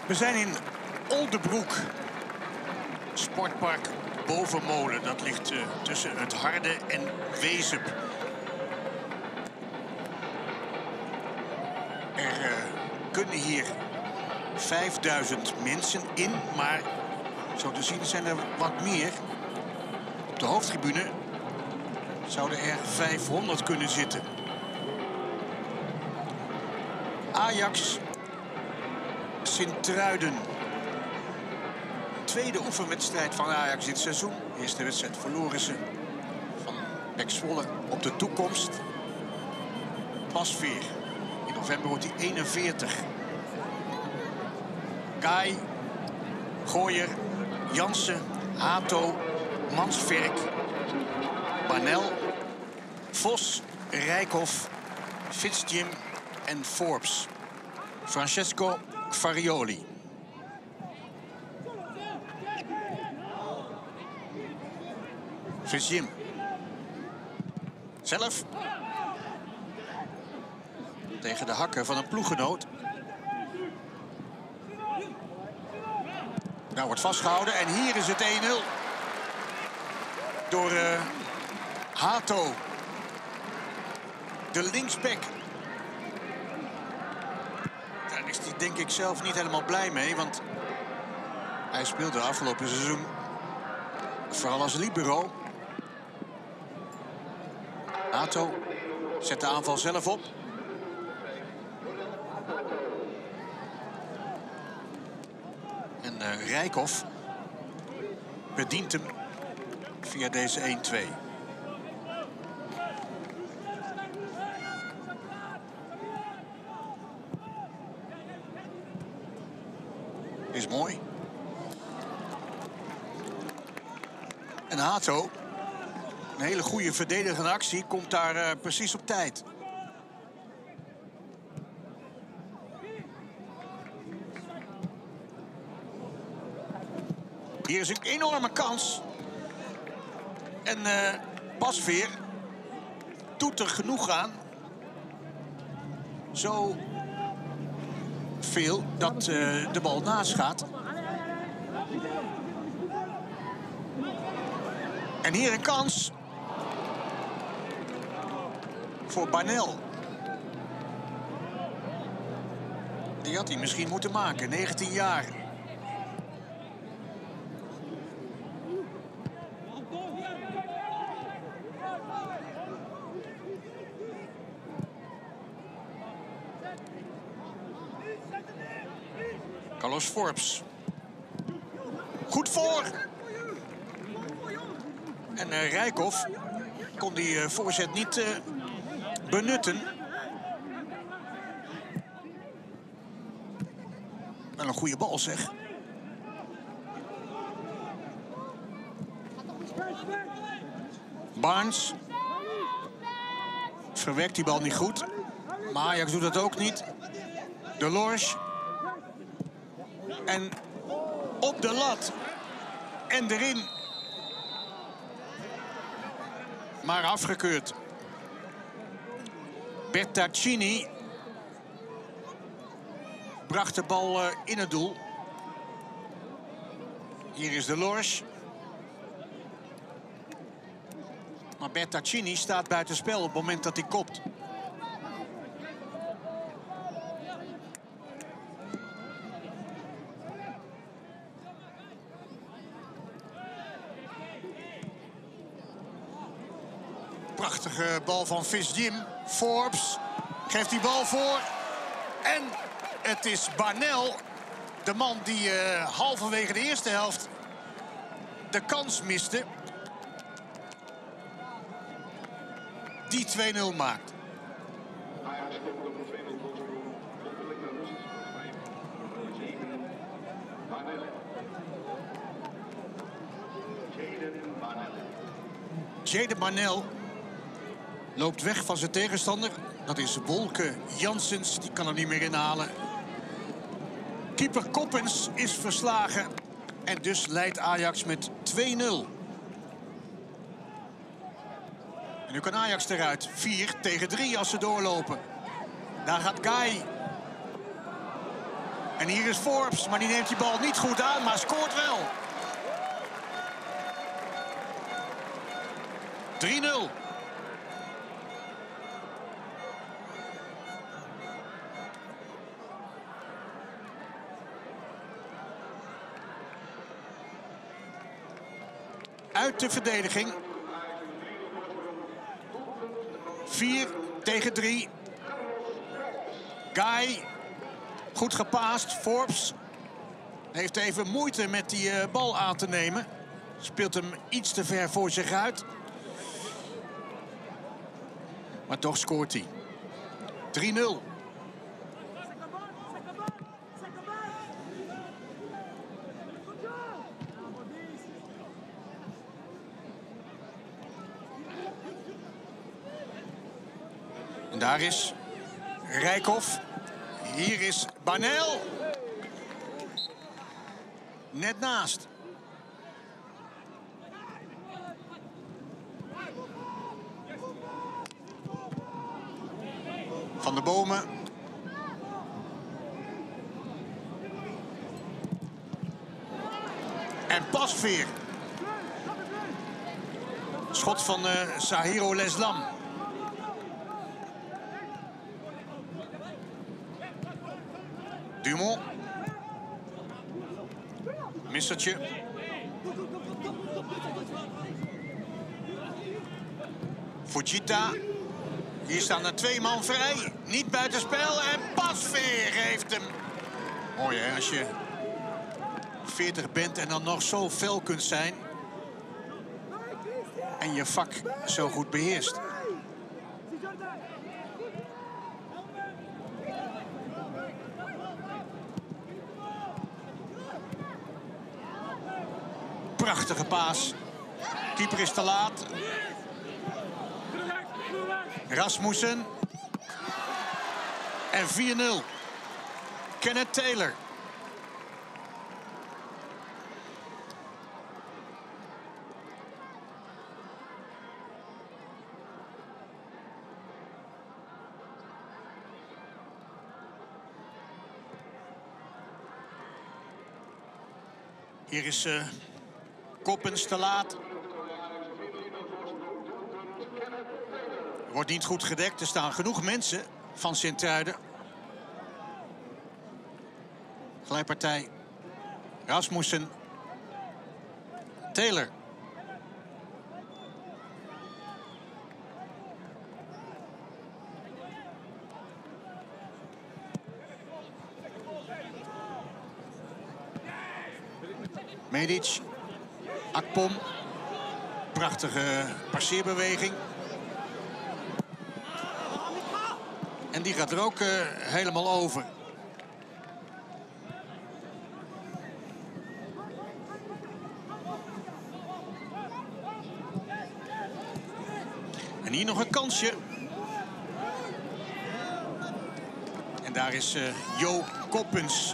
We zijn in Oldebroek, sportpark Bovenmolen. Dat ligt tussen het Harde en Wezep. Er kunnen hier 5000 mensen in, maar zo te zien zijn er wat meer. Op de hoofdtribune zouden er 500 kunnen zitten. Ajax Sint-Truiden. Tweede oefenwedstrijd van Ajax dit seizoen. De eerste wedstrijd verloren ze van PEC Zwolle op de toekomst. Pasveer. In november wordt hij 41. Guy, Gooyer, Jansen, Hato, Mansverk, Banel, Vos, Rijkhoff, Fitzjim en Forbes. Francesco Farioli. Fitzjim. Zelf. Tegen de hakken van een ploeggenoot. Nou wordt vastgehouden en hier is het 1-0. Door Hato. De linksback. Daar is hij denk ik zelf niet helemaal blij mee. Want hij speelde afgelopen seizoen vooral als libero. Hato zet de aanval zelf op. En Rijkhoff bedient hem via deze 1-2. Is mooi. En Hato, een hele goede verdedigende actie, komt daar precies op tijd. Hier is een enorme kans. En Pasveer doet er genoeg aan. Zo veel dat de bal naast gaat. En hier een kans voor Banel. Die had hij misschien moeten maken, 19 jaar. Carlos Forbes. Goed voor. En Rijkhoff kon die voorzet niet benutten. Wel een goede bal zeg. Barnes. Verwerkt die bal niet goed. Maar Ajax doet dat ook niet. De Lorsch. En op de lat. En erin. Maar afgekeurd. Bertaccini bracht de bal in het doel. Hier is de Lorsch. Maar Bertaccini staat buitenspel op het moment dat hij kopt. Prachtige bal van Fitzjim. Forbes geeft die bal voor. En het is Banel, de man die halverwege de eerste helft de kans miste. Die 2-0 maakt. Jaden Banel loopt weg van zijn tegenstander. Dat is Wolke Janssens, die kan er niet meer inhalen. Keeper Koppens is verslagen. En dus leidt Ajax met 2-0. En nu kan Ajax eruit. 4-3 als ze doorlopen. Daar gaat Guy. En hier is Forbes, maar die neemt die bal niet goed aan, maar scoort wel. 3-0. Uit de verdediging. 4 tegen 3. Guy. Goed gepaast. Forbes heeft even moeite met die bal aan te nemen. Speelt hem iets te ver voor zich uit. Maar toch scoort hij. 3-0. En daar is Rijkhoff. Hier is Barnel. Net naast. Van de Bomen. En Pasveer. Schot van Sahiro Leslam. Dumont. Missertje. Fujita. Hier staan er 2 man vrij. Niet buitenspel en Pasveer heeft hem. Mooi hè, als je 40 bent en dan nog zo fel kunt zijn. En je vak zo goed beheerst. Prachtige paas. Keeper is te laat. Rasmussen. En 4-0. Kenneth Taylor. Hier is Koppens te laat. Wordt niet goed gedekt. Er staan genoeg mensen van Sint-Truiden. Glijpartij. Rasmussen. Taylor. Medic. Akpom. Prachtige passeerbeweging. En die gaat er ook helemaal over. En hier nog een kansje. En daar is Jo Koppens.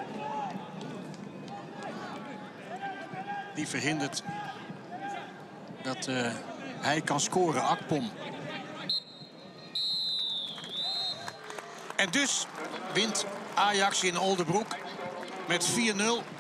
Die verhindert dat hij kan scoren, Akpom. En dus wint Ajax in Oldebroek met 4-0.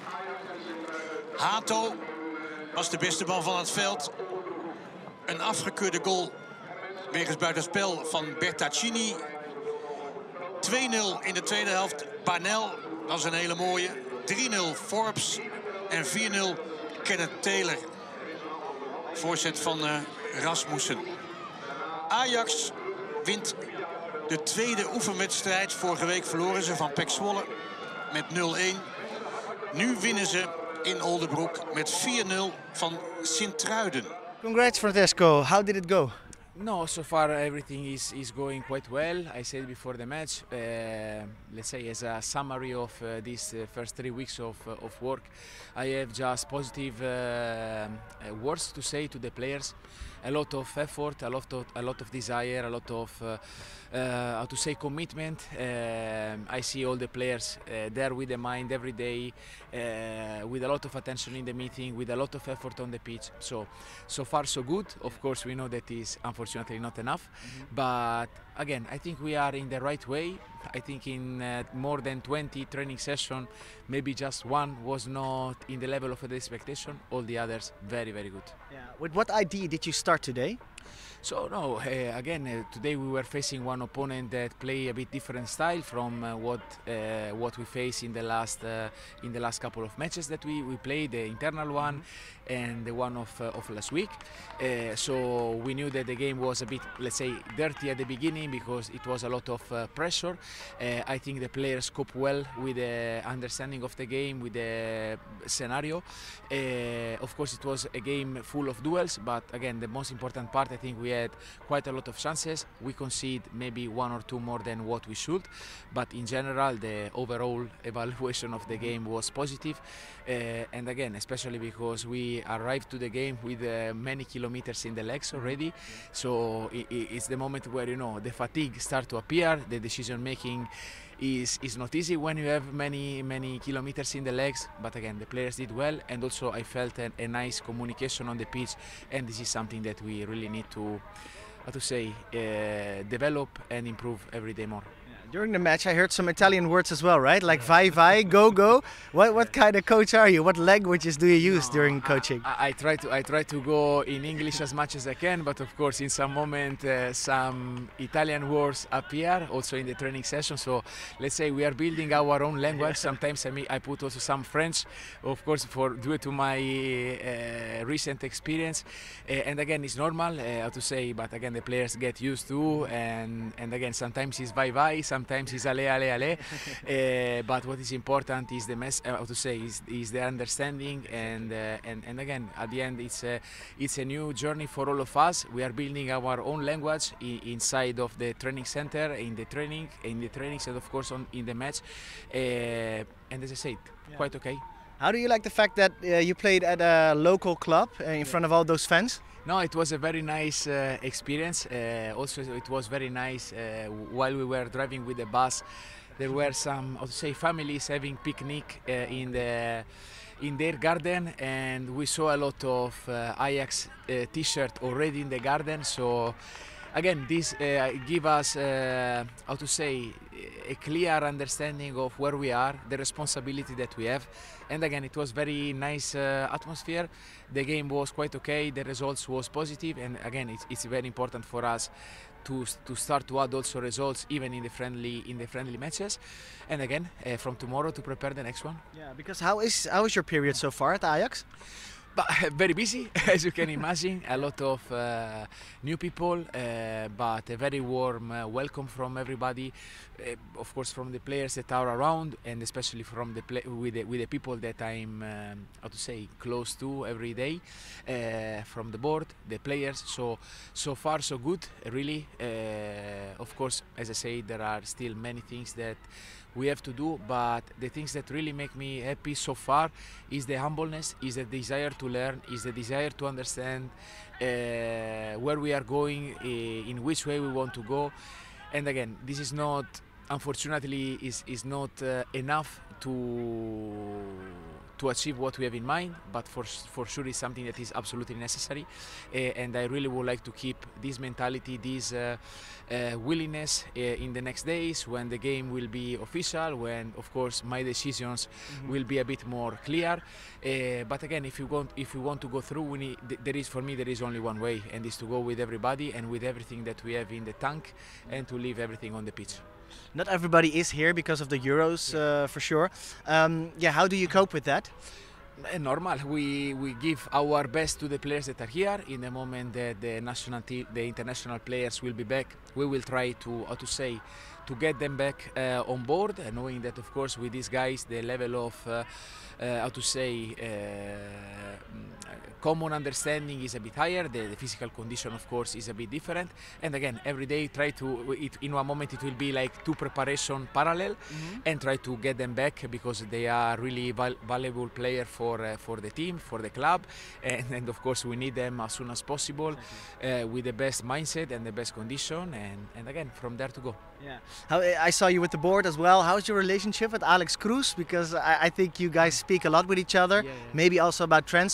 Hato was de beste man van het veld. Een afgekeurde goal wegens buitenspel van Bertaccini. 2-0 in de tweede helft. Barnel, dat is een hele mooie. 3-0 Forbes en 4-0 Kenneth Taylor. Voorzet van Rasmussen. Ajax wint de tweede oefenwedstrijd. Vorige week verloren ze van PEC Zwolle met 0-1. Nu winnen ze in Oldebroek met 4-0 van Sint-Truiden. Congrats Francesco, how did it go? No, so far everything is going quite well. I said before the match, let's say as a summary of these first 3 weeks of work, I have just positive words to say to the players. A lot of effort, a lot of desire, a lot of how to say commitment. I see all the players there with the mind every day, with a lot of attention in the meeting, with a lot of effort on the pitch. So far so good. Of course we know that is unfortunately not enough, but again, I think we are in the right way. I think in more than 20 training sessions, maybe just one was not in the level of the expectation. All the others, very, very good. Yeah. With what idea did you start today? So no, again, today we were facing one opponent that play a bit different style from what we faced in the last couple of matches that we played, the internal one and the one of last week. So we knew that the game was a bit, let's say, dirty at the beginning because it was a lot of pressure. I think the players cope well with the understanding of the game, with the scenario. Of course, it was a game full of duels, but again, the most important part, I think we had quite a lot of chances. We concede maybe one or two more than what we should, but in general, the overall evaluation of the game was positive. And again, especially because we arrived to the game with many kilometers in the legs already, so it's the moment where, you know, the fatigue start to appear. The decision making is not easy when you have many kilometers in the legs, but again, the players did well, and also I felt a nice communication on the pitch, and this is something that we really need to, how to say, develop and improve every day more. During the match, I heard some Italian words as well, right? Like vai vai, go go. What kind of coach are you? What languages do you use during coaching? I try to go in English as much as I can, but of course, in some moment, some Italian words appear also in the training session. So let's say we are building our own language. Sometimes I put also some French, of course, due to my recent experience. And again, it's normal, how to say, but again, the players get used to. And again, sometimes it's vai vai. Sometimes it's ale ale ale, but what is important is the is the understanding, and again, at the end, it's a new journey for all of us. We are building our own language inside of the training center, in the trainings, and of course in the match. And as I said, quite okay. How do you like the fact that you played at a local club in front of all those fans? No, it was a very nice experience. Also, it was very nice while we were driving with the bus. There were some, I would say, families having picnic in their garden, and we saw a lot of Ajax T-shirt already in the garden. So again, this give us, how to say, a clear understanding of where we are, the responsibility that we have. And again, it was very nice atmosphere. The game was quite okay. The results was positive, and again, it's very important for us to start to add also results even in the friendly matches. And again, from tomorrow to prepare the next one. Yeah, because how is your period so far at Ajax? But very busy, as you can imagine. A lot of new people, but a very warm welcome from everybody. Of course, from the players that are around, and especially from with the people that I'm, how to say, close to every day. From the board, the players. So far, so good. Really. Of course, as I say, there are still many things that we have to do, but the things that really make me happy so far is the humbleness, is the desire to learn, is the desire to understand where we are going, in which way we want to go. And again, this is not, unfortunately, is not enough to achieve what we have in mind, but for sure is something that is absolutely necessary. And I really would like to keep this mentality, this willingness in the next days when the game will be official, when of course my decisions will be a bit more clear. But again, if we want to go through, there is only one way, and is to go with everybody and with everything that we have in the tank, and to leave everything on the pitch. Not everybody is here because of the Euros, for sure. Yeah, how do you cope with that? Normal. We give our best to the players that are here. In the moment that the international players will be back, we will try to, how to say, to get them back on board, knowing that of course with these guys the level of how to say, common understanding is a bit higher. The physical condition of course is a bit different, and again every day try to, in one moment it will be like two preparation parallel, and try to get them back, because they are really valuable player for the team, for the club, and of course we need them as soon as possible, with the best mindset and the best condition, and again from there to go. Yeah. I saw you with the board as well. How's your relationship with Alex Cruz? Because I think you guys speak a lot with each other. Yeah. Maybe also about transfers.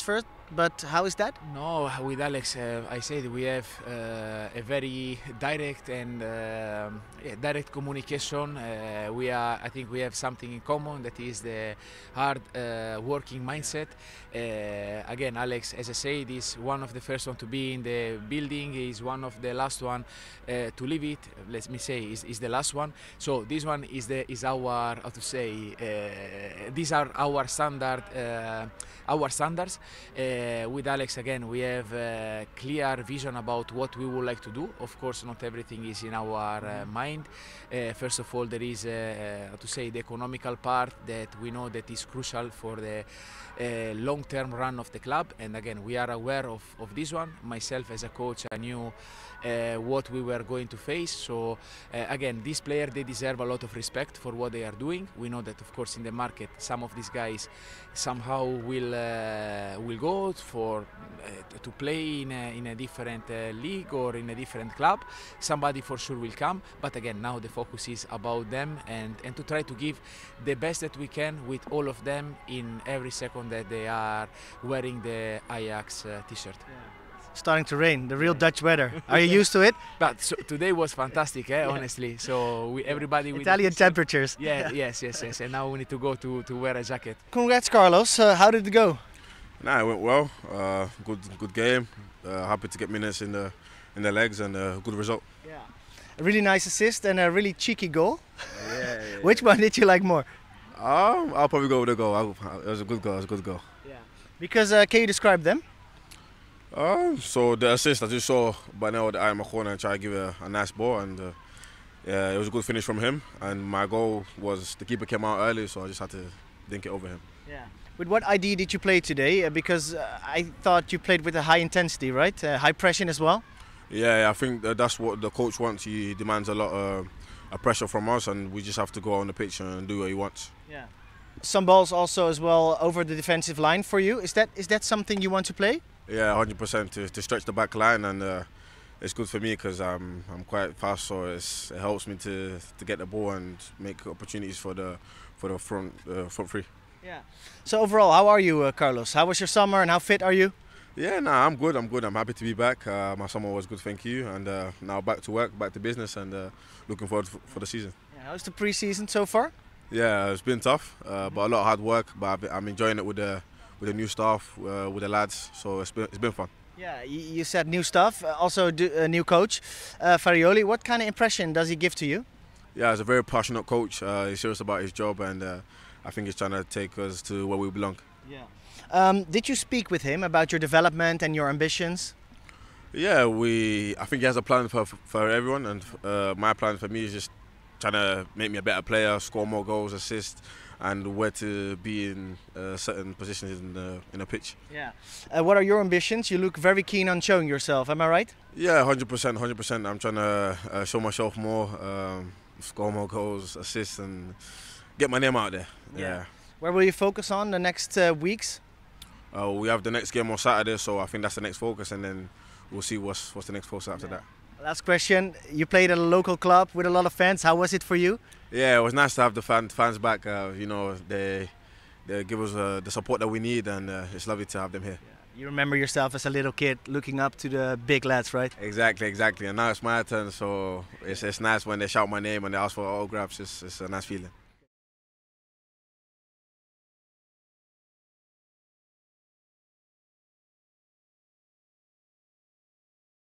but how is that? No, with Alex, I said we have a very direct and direct communication. I think we have something in common, that is the hard working mindset. Again, Alex, as I said, is one of the first one to be in the building. Is one of the last one to leave it. Let me say, is the last one. So this one is our, how to say, these are our standard. Our standards. With Alex, again, we have a clear vision about what we would like to do. Of course, not everything is in our mind. First of all, there is, how to say, the economical part that we know that is crucial for the long-term run of the club. And again, we are aware of this one. Myself, as a coach, I knew what we were going to face. So again, these players, they deserve a lot of respect for what they are doing. We know that, of course, in the market, some of these guys somehow will go for to play in a different league or in a different club. Somebody for sure will come, but again, now the focus is about them and to try to give the best that we can with all of them in every second that they are wearing the Ajax t-shirt. Starting to rain, the real Dutch weather. Are you used to it? But so, today was fantastic, honestly. So everybody Italian temperatures. Yeah, yes. And now we need to go to wear a jacket. Congrats, Carlos. How did it go? Nah, it went well. Good game. Happy to get minutes in the legs and a good result. Yeah. A really nice assist and a really cheeky goal. Yeah. Which one did you like more? I'll probably go with the goal. It was a good goal. Yeah. Because can you describe them? So the assist, I just saw Barnell with the eye in my corner and try to give a nice ball, and yeah, it was a good finish from him. And my goal was the keeper came out early, so I just had to dink it over him. Yeah. With what ID did you play today? Because I thought you played with a high intensity, right? High pressing as well. Yeah, I think that's what the coach wants. He demands a lot of pressure from us, and we just have to go on the pitch and do what he wants. Yeah. Some balls also as well over the defensive line for you. Is that something you want to play? Yeah, 100% to stretch the back line, and it's good for me because I'm quite fast, so it helps me to get the ball and make opportunities for the front three. Yeah. So overall, how are you, Carlos? How was your summer and how fit are you? Yeah, I'm good. I'm happy to be back. My summer was good, thank you, and now back to work, back to business, and looking forward for the season. Yeah, how's the pre-season so far? Yeah, it's been tough, but a lot of hard work. But I'm enjoying it with the new staff, with the lads. So it's been fun. Yeah, you said new staff, also a new coach, Farioli. What kind of impression does he give to you? Yeah, he's a very passionate coach. He's serious about his job, and I think he's trying to take us to where we belong. Yeah. Did you speak with him about your development and your ambitions? Yeah, I think he has a plan for everyone, and my plan for me is just trying to make me a better player, score more goals, assist, and where to be in certain positions in a pitch. Yeah. What are your ambitions? You look very keen on showing yourself. Am I right? Yeah, 100%. I'm trying to show myself more, score more goals, assist, and get my name out there. Yeah. Where will you focus on the next weeks? We have the next game on Saturday, so I think that's the next focus, and then we'll see what's the next focus after that. Last question. You played at a local club with a lot of fans. How was it for you? Yeah, it was nice to have the fans back. You know, they give us the support that we need, and it's lovely to have them here. Yeah. You remember yourself as a little kid looking up to the big lads, right? Exactly. And now it's my turn, so it's nice when they shout my name and they ask for autographs. It's a nice feeling.